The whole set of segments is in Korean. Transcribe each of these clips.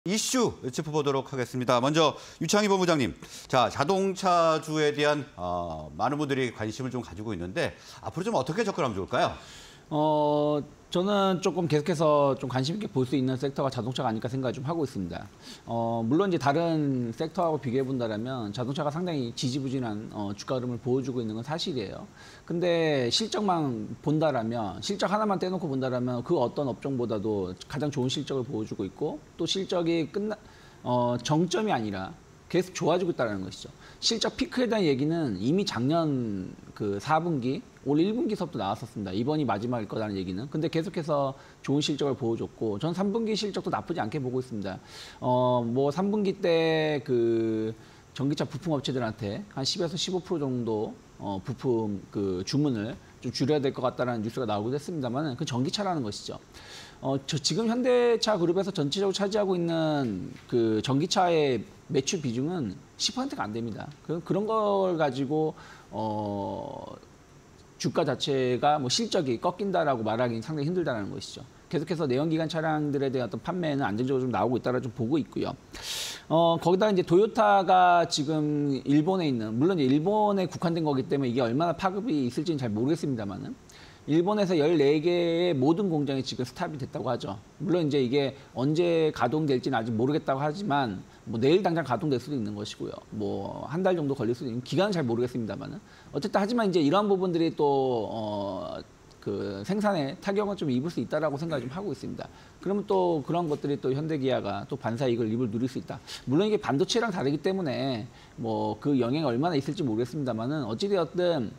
이슈 짚어보도록 하겠습니다. 먼저 유창희 본부장님, 자 자동차주에 대한 많은 분들이 관심을 좀 가지고 있는데 앞으로 좀 어떻게 접근하면 좋을까요? 저는 조금 계속해서 좀 관심 있게 볼 수 있는 섹터가 자동차가 아닐까 생각을 좀 하고 있습니다. 물론 이제 다른 섹터하고 비교해 본다면 자동차가 상당히 지지부진한 주가 흐름을 보여주고 있는 건 사실이에요. 근데 실적만 본다라면, 실적 하나만 떼놓고 본다라면 그 어떤 업종보다도 가장 좋은 실적을 보여주고 있고, 또 실적이 정점이 아니라 계속 좋아지고 있다는 것이죠. 실적 피크에 대한 얘기는 이미 작년 그 4분기, 올 1분기서부터 나왔었습니다. 이번이 마지막일 거라는 얘기는. 근데 계속해서 좋은 실적을 보여줬고, 전 3분기 실적도 나쁘지 않게 보고 있습니다. 뭐 3분기 때 그 전기차 부품 업체들한테 한 10에서 15% 정도 부품 그 주문을 좀 줄여야 될 것 같다는 뉴스가 나오기도 했습니다만, 그 전기차라는 것이죠. 지금 현대차 그룹에서 전체적으로 차지하고 있는 그 전기차의 매출 비중은 10%가 안 됩니다. 그런 걸 가지고 주가 자체가 뭐 실적이 꺾인다라고 말하기는 상당히 힘들다는 것이죠. 계속해서 내연기관 차량들에 대한 어떤 판매는 안정적으로 좀 나오고 있다라 좀 보고 있고요. 거기다 이제 도요타가 지금 일본에 있는, 물론 이제 일본에 국한된 거기 때문에 이게 얼마나 파급이 있을지는 잘 모르겠습니다만은, 일본에서 14개의 모든 공장이 지금 스탑이 됐다고 하죠. 물론 이제 이게 언제 가동될지는 아직 모르겠다고 하지만, 뭐 내일 당장 가동될 수도 있는 것이고요. 뭐 한 달 정도 걸릴 수도 있는, 기간은 잘 모르겠습니다만은. 어쨌든 하지만 이제 이러한 부분들이 또 그 생산에 타격을 좀 입을 수 있다라고 생각을 좀 하고 있습니다. 그러면 또 그런 것들이 또 현대기아가 또 반사이익을 입을 누릴 수 있다. 물론 이게 반도체랑 다르기 때문에 뭐 그 영향이 얼마나 있을지 모르겠습니다만은, 어찌되었든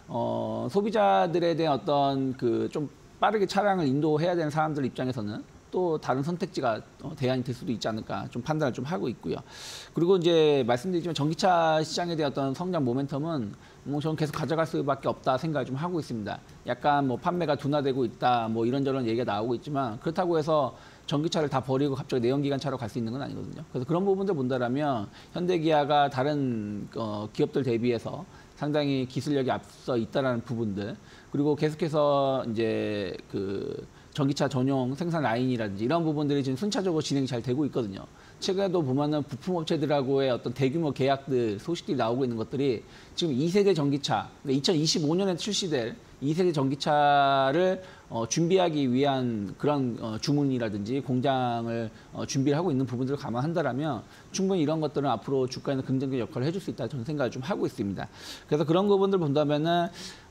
소비자들에 대한 어떤 그 좀 빠르게 차량을 인도해야 되는 사람들 입장에서는 또 다른 선택지가 대안이 될 수도 있지 않을까 좀 판단을 좀 하고 있고요. 그리고 이제 말씀드리지만 전기차 시장에 대한 어떤 성장 모멘텀은 뭐 저는 계속 가져갈 수밖에 없다 생각을 좀 하고 있습니다. 약간 뭐 판매가 둔화되고 있다, 뭐 이런저런 얘기가 나오고 있지만, 그렇다고 해서 전기차를 다 버리고 갑자기 내연기관 차로 갈 수 있는 건 아니거든요. 그래서 그런 부분들 본다라면 현대기아가 다른 기업들 대비해서 상당히 기술력이 앞서 있다라는 부분들, 그리고 계속해서 이제 그 전기차 전용 생산 라인이라든지 이런 부분들이 지금 순차적으로 진행이 잘 되고 있거든요. 최근에도 보면은 부품업체들하고의 어떤 대규모 계약들 소식들이 나오고 있는 것들이 지금 2세대 전기차, 2025년에 출시될 2세대 전기차를 준비하기 위한 그런 주문이라든지 공장을 준비를 하고 있는 부분들을 감안한다라면 충분히 이런 것들은 앞으로 주가에는 긍정적 역할을 해줄 수 있다 저는 생각을 좀 하고 있습니다. 그래서 그런 부분들 본다면은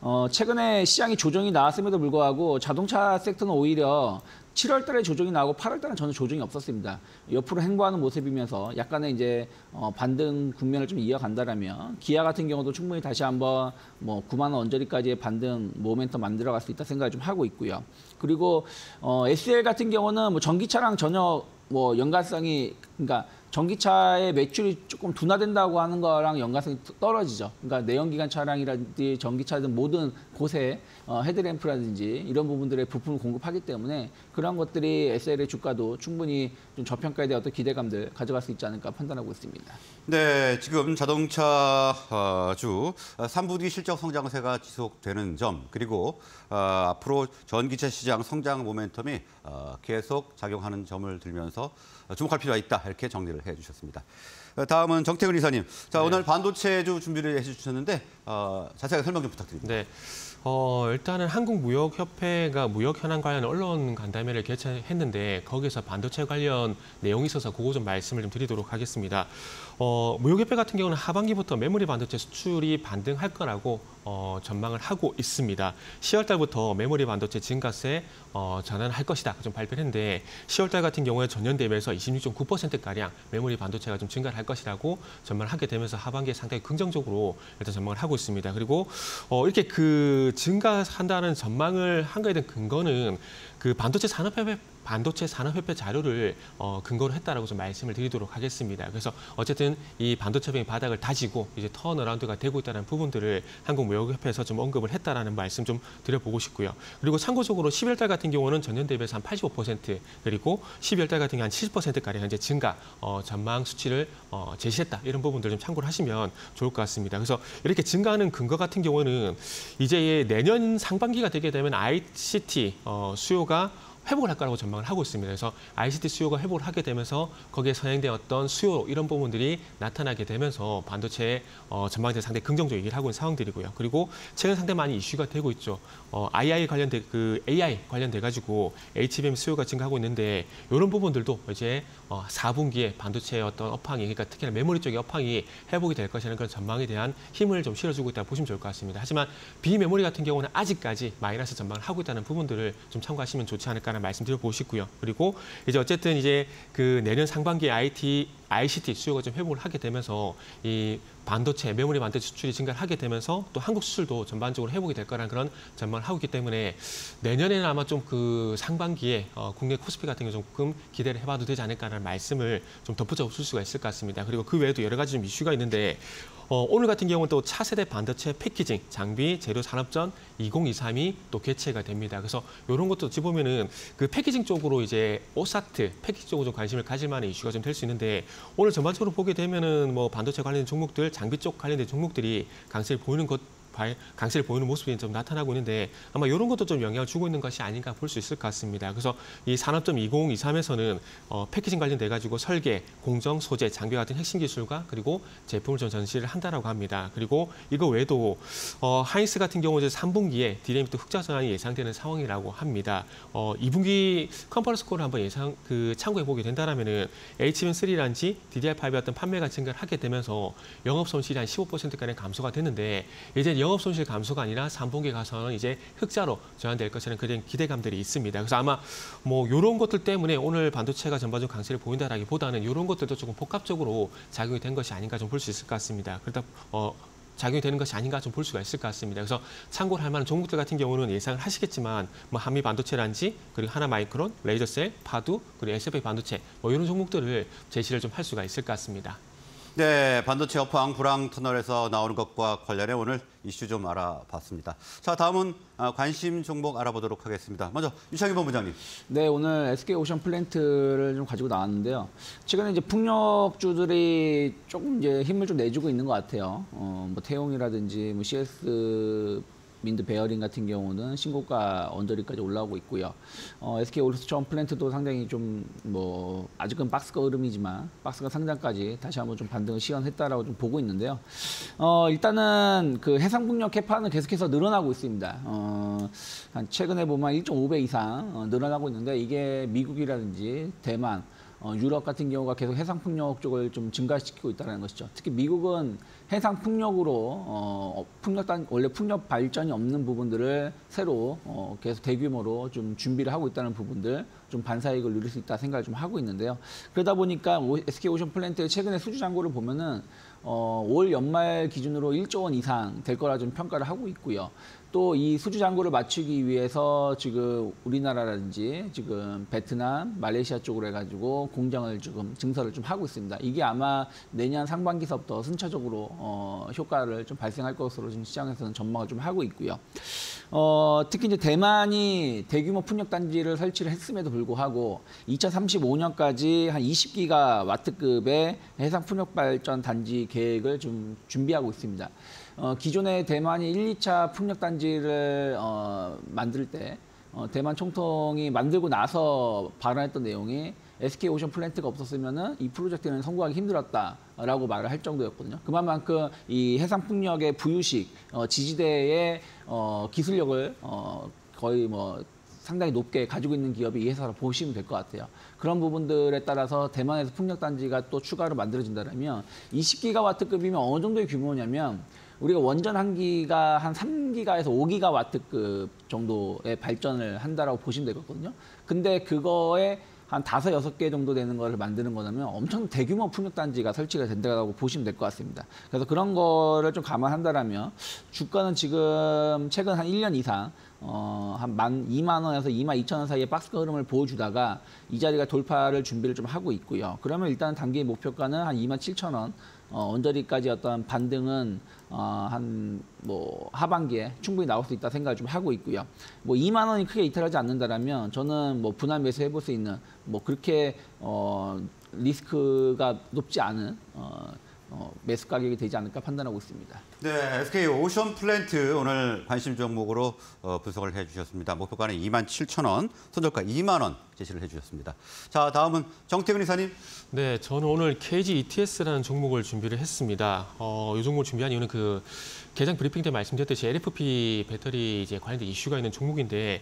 최근에 시장이 조정이 나왔음에도 불구하고 자동차 섹터는 오히려 7월 달에 조정이 나오고 8월 달은 전혀 조정이 없었습니다. 옆으로 행보하는 모습이면서 약간의 이제 반등 국면을 좀 이어간다라면, 기아 같은 경우도 충분히 다시 한번 뭐 9만 원 언저리까지의 반등 모멘텀 만들어갈 수 있다 생각을 좀 하고 있고요. 그리고 SL 같은 경우는 뭐 전기차랑 전혀 뭐 연관성이, 그러니까 전기차의 매출이 조금 둔화된다고 하는 거랑 연관성이 떨어지죠. 그러니까 내연기관 차량이라든지 전기차든 모든 곳에 헤드램프라든지 이런 부분들의 부품을 공급하기 때문에 그런 것들이 SL의 주가도 충분히 좀 저평가에 대한 어떤 기대감들 가져갈 수 있지 않을까 판단하고 있습니다. 네, 지금 자동차 주 3분기 실적 성장세가 지속되는 점, 그리고 앞으로 전기차 시장 성장 모멘텀이 계속 작용하는 점을 들면서 주목할 필요가 있다, 이렇게 정리를 해주셨습니다. 다음은 정태근 이사님. 자, 네. 오늘 반도체주 준비를 해주셨는데 자세하게 설명 좀 부탁드립니다. 네. 일단은 한국무역협회가 무역 현안 관련 언론 간담회를 개최했는데, 거기서 반도체 관련 내용이 있어서 그거 좀 말씀을 좀 드리도록 하겠습니다. 무역협회 같은 경우는 하반기부터 메모리 반도체 수출이 반등할 거라고 전망을 하고 있습니다. 10월 달부터 메모리 반도체 증가세 전환할 것이다 좀 발표했는데, 10월 달 같은 경우에 전년 대비해서 26.9%가량 메모리 반도체가 좀 증가를 할 것이라고 전망을 하게 되면서 하반기에 상당히 긍정적으로 일단 전망을 하고 있습니다. 그리고 이렇게 그 증가한다는 전망을 한 거에 대한 근거는 그 반도체 산업협회 자료를 근거로 했다라고 좀 말씀을 드리도록 하겠습니다. 그래서 어쨌든 이 반도체병의 바닥을 다지고 이제 턴어라운드가 되고 있다는 부분들을 한국무역협회에서 좀 언급을 했다라는 말씀 좀 드려보고 싶고요. 그리고 참고적으로 12월 달 같은 경우는 전년 대비해서 한 85%, 그리고 12월 달 같은 경우 한 70%가량 이제 증가 전망 수치를 제시했다, 이런 부분들 좀 참고를 하시면 좋을 것 같습니다. 그래서 이렇게 증가하는 근거 같은 경우는 이제 내년 상반기가 되게 되면 ICT 수요가 회복을 할 거라고 전망을 하고 있습니다. 그래서 ICT 수요가 회복을 하게 되면서 거기에 선행된 어떤 수요 이런 부분들이 나타나게 되면서 반도체 전망에 대해서 상당히 긍정적으로 얘기를 하고 있는 상황들이고요. 그리고 최근 상당히 많이 이슈가 되고 있죠. AI 관련돼 AI 관련돼 가지고 HBM 수요가 증가하고 있는데 이런 부분들도 이제 4분기에 반도체의 어떤 업황이 그러니까 특히나 메모리 쪽의 업황이 회복이 될 것이라는 그런 전망에 대한 힘을 좀 실어주고 있다고 보시면 좋을 것 같습니다. 하지만 비메모리 같은 경우는 아직까지 마이너스 전망을 하고 있다는 부분들을 좀 참고하시면 좋지 않을까라는 말씀드려 보시고요. 그리고 이제 어쨌든 이제 그 내년 상반기에 ICT 수요가 좀 회복을 하게 되면서 이 반도체, 메모리 반도체 수출이 증가를 하게 되면서 또 한국 수출도 전반적으로 회복이 될 거라는 그런 전망을 하고 있기 때문에 내년에는 아마 좀 그 상반기에 국내 코스피 같은 경우 조금 기대를 해봐도 되지 않을까라는 말씀을 좀 덧붙여 줄 수가 있을 것 같습니다. 그리고 그 외에도 여러 가지 좀 이슈가 있는데 오늘 같은 경우는 또 차세대 반도체 패키징, 장비, 재료 산업전 2023이 또 개최가 됩니다. 그래서 이런 것도 어찌 보면은 그 패키징 쪽으로 이제 오사트, 패키징 쪽으로 좀 관심을 가질 만한 이슈가 좀 될 수 있는데 오늘 전반적으로 보게 되면은 뭐 반도체 관련된 종목들, 장비 쪽 관련된 종목들이 강세를 보이는 모습이 좀 나타나고 있는데 아마 이런 것도 좀 영향을 주고 있는 것이 아닌가 볼 수 있을 것 같습니다. 그래서 이 산업점 2023에서는 패키징 관련돼 가지고 설계, 공정, 소재, 장비 같은 핵심 기술과 그리고 제품을 좀 전시를 한다라고 합니다. 그리고 이거 외에도 하이닉스 같은 경우 이제 3분기에 디램이 또 흑자 전환이 예상되는 상황이라고 합니다. 2분기 컨퍼런스 콜을 한번 참고해 보게 된다라면은 HBM3라든지 DDR5의 어떤 판매가 증가를 하게 되면서 영업 손실이 한 15%가량 감소가 됐는데 이제 영업 손실 감소가 아니라 3분기 가서는 이제 흑자로 전환될 것이라는 그런 기대감들이 있습니다. 그래서 아마 뭐 이런 것들 때문에 오늘 반도체가 전반적으로 강세를 보인다라기보다는 이런 것들도 조금 복합적으로 작용이 된 것이 아닌가 좀 볼 수 있을 것 같습니다. 그러다 작용이 되는 것이 아닌가 좀 볼 수가 있을 것 같습니다. 그래서 참고를 할 만한 종목들 같은 경우는 예상을 하시겠지만 뭐 한미 반도체란지 그리고 하나마이크론, 레이저셀, 파두 그리고 SFA 반도체 뭐 이런 종목들을 제시를 좀 할 수가 있을 것 같습니다. 네, 반도체 업황 불황 터널에서 나오는 것과 관련해 오늘 이슈 좀 알아봤습니다. 자, 다음은 관심 종목 알아보도록 하겠습니다. 먼저 유창희 본부장님. 네, 오늘 SK오션 플랜트를 좀 가지고 나왔는데요. 최근에 이제 풍력주들이 조금 이제 힘을 좀 내주고 있는 것 같아요. 뭐 태용이라든지 뭐 CS 민드 베어링 같은 경우는 신고가 언저리까지 올라오고 있고요. SK오션 플랜트도 상당히 좀 뭐 아직은 박스가 흐름이지만 박스가 상장까지 다시 한번 좀 반등을 시연했다라고 좀 보고 있는데요. 일단은 그 해상풍력 캐파는 계속해서 늘어나고 있습니다. 한 최근에 보면 1.5배 이상 늘어나고 있는데 이게 미국이라든지 대만 유럽 같은 경우가 계속 해상풍력 쪽을 좀 증가시키고 있다는 것이죠. 특히 미국은 해상풍력으로 원래 풍력 발전이 없는 부분들을 새로 계속 대규모로 좀 준비를 하고 있다는 부분들 좀 반사이익을 누릴 수 있다 생각을 좀 하고 있는데요. 그러다 보니까 SK오션 플랜트의 최근의 수주 잔고를 보면은 올 연말 기준으로 1조 원 이상 될 거라 좀 평가를 하고 있고요. 또 이 수주 잔고를 맞추기 위해서 지금 우리나라라든지 지금 베트남, 말레이시아 쪽으로 해가지고 공장을 지금 증설을 좀 하고 있습니다. 이게 아마 내년 상반기서부터 순차적으로 효과를 좀 발생할 것으로 지금 시장에서는 전망을 좀 하고 있고요. 특히 이제 대만이 대규모 풍력 단지를 설치를 했음에도 불구하고 2035년까지 한 20기가 와트급의 해상 풍력 발전 단지 계획을 좀 준비하고 있습니다. 기존에 대만이 1, 2차 풍력 단지를 만들 때 대만 총통이 만들고 나서 발언했던 내용이 SK오션 플랜트가 없었으면은 이 프로젝트는 성공하기 힘들었다라고 말을 할 정도였거든요. 그만큼 이 해상풍력의 부유식 지지대의 기술력을 거의 뭐 상당히 높게 가지고 있는 기업이 이 회사로 보시면 될 것 같아요. 그런 부분들에 따라서 대만에서 풍력 단지가 또 추가로 만들어진다면 20기가와트급이면 어느 정도의 규모냐면 우리가 원전 한 기가 한 3기가에서 5기가와트급 정도의 발전을 한다라고 보시면 되거든요. 근데 그거에 한 5, 6개 정도 되는 거를 만드는 거라면 엄청 대규모 풍력단지가 설치가 된다고 보시면 될 것 같습니다. 그래서 그런 거를 좀 감안한다라면 주가는 지금 최근 한 1년 이상 한 2만 원에서 2만 2천 원 사이의 박스가 흐름을 보여주다가 이 자리가 돌파를 준비를 좀 하고 있고요. 그러면 일단 단기 목표가는 한 2만 7천 원 언저리까지 어떤 반등은 한 뭐 하반기에 충분히 나올 수 있다 생각을 좀 하고 있고요. 뭐 2만 원이 크게 이탈하지 않는다라면 저는 뭐 분할 매수해 볼 수 있는 뭐 그렇게 리스크가 높지 않은 매수 가격이 되지 않을까 판단하고 있습니다. 네, SK 오션 플랜트 오늘 관심 종목으로 분석을 해주셨습니다. 목표가는 27,000원, 손절가 2만 원 제시를 해주셨습니다. 자, 다음은 정태근 이사님. 네, 저는 오늘 KG ETS라는 종목을 준비를 했습니다. 이 종목을 준비한 이유는 개장 브리핑 때 말씀드렸듯이 LFP 배터리 이제 관련된 이슈가 있는 종목인데,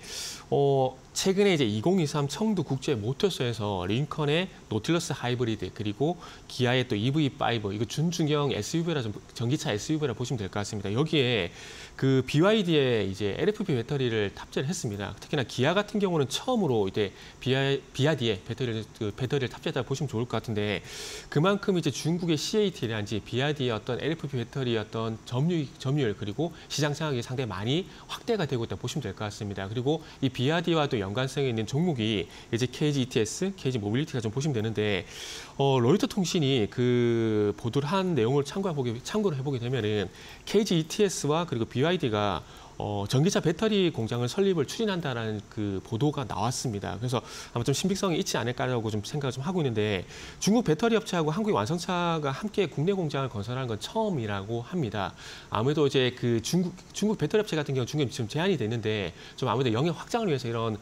최근에 이제 2023 청두 국제 모터쇼에서 링컨의 노틸러스 하이브리드 그리고 기아의 또 EV5 이거 준중형 SUV라 전기차 SUV라 보시면 될 것 같습니다. 여기에 그 BYD의 이제 LFP 배터리를 탑재를 했습니다. 특히나 기아 같은 경우는 처음으로 이제 비아디의 배터리를 탑재했다 보시면 좋을 것 같은데, 그만큼 이제 중국의 CAT라든지 비아디의 어떤 LFP 배터리의 어떤 점유율 그리고 시장 상황이 상당히 많이 확대가 되고 있다 보시면 될 것 같습니다. 그리고 이 비아디와도 연관성이 있는 종목이 이제 KG ETS, KG 모빌리티가 좀 보시면 되는데, 로이터 통신이 그 보도를 한 내용을 참고를 해보게 되면은 KG ETS와 그리고 BYD가 전기차 배터리 공장을 설립을 추진한다라는 그 보도가 나왔습니다. 그래서 아마 좀 신빙성이 있지 않을까라고 좀 생각을 좀 하고 있는데, 중국 배터리 업체하고 한국의 완성차가 함께 국내 공장을 건설하는 건 처음이라고 합니다. 아무래도 이제 그 중국 배터리 업체 같은 경우 중국에 지금 제한이 됐는데, 좀 아무래도 영역 확장을 위해서 이런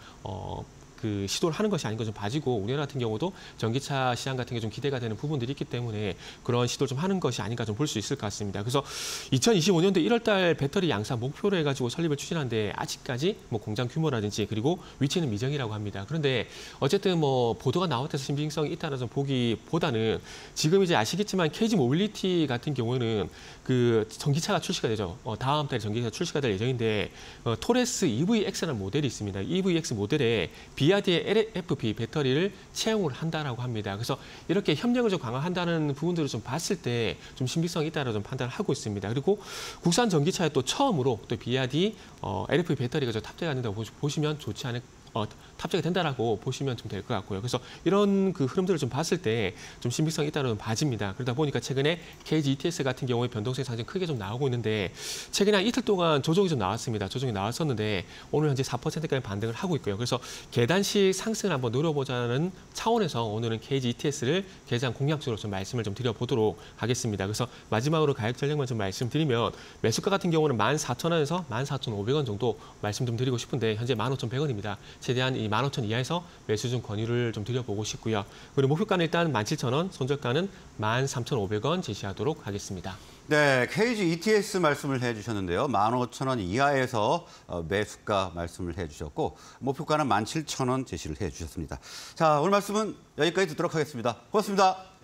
그 시도를 하는 것이 아닌가 좀 봐지고, 우리나라 같은 경우도 전기차 시장 같은 게 좀 기대가 되는 부분들이 있기 때문에 그런 시도를 좀 하는 것이 아닌가 좀 볼 수 있을 것 같습니다. 그래서 2025년도 1월달 배터리 양산 목표로 해가지고 설립을 추진하는데, 아직까지 뭐 공장 규모라든지 그리고 위치는 미정이라고 합니다. 그런데 어쨌든 뭐 보도가 나왔다고 해서 신빙성이 있다는 좀 보기보다는, 지금 이제 아시겠지만 KG 모빌리티 같은 경우는 그 전기차가 출시가 되죠. 다음 달에 전기차가 출시가 될 예정인데, 토레스 EVX라는 모델이 있습니다. EVX 모델에 비아디의 LFP 배터리를 채용을 한다라고 합니다. 그래서 이렇게 협력을 좀 강화한다는 부분들을 좀 봤을 때 좀 신빙성이 있다라고 좀 판단을 하고 있습니다. 그리고 국산 전기차에 또 처음으로 또 비아디 LFP 배터리가 좀 탑재가 된다고 보시면 좋지 않을 탑재가 된다라고 보시면 좀 될 것 같고요. 그래서 이런 그 흐름들을 좀 봤을 때 좀 신빙성이 있다는 봐집니다. 그러다 보니까 최근에 KG ETS 같은 경우에 변동성이 상당히 크게 좀 나오고 있는데, 최근에 한 이틀 동안 조정이 좀 나왔습니다. 조정이 나왔었는데 오늘 현재 4%까지 반등을 하고 있고요. 그래서 계단식 상승을 한번 노려보자는 차원에서 오늘은 KG ETS를 개장 공략적으로 좀 말씀을 좀 드려보도록 하겠습니다. 그래서 마지막으로 가격 전략만 좀 말씀드리면, 매수가 같은 경우는 14,000원에서 14,500원 정도 말씀 좀 드리고 싶은데, 현재 15,100원입니다. 최대한 이 15,000원 이하에서 매수 중 권유를 좀 드려보고 싶고요. 그리고 목표가는 일단 17,000원, 손절가는 13,500원 제시하도록 하겠습니다. 네, KG ETS 말씀을 해주셨는데요. 15,000원 이하에서 매수가 말씀을 해주셨고, 목표가는 17,000원 제시를 해주셨습니다. 자, 오늘 말씀은 여기까지 듣도록 하겠습니다. 고맙습니다.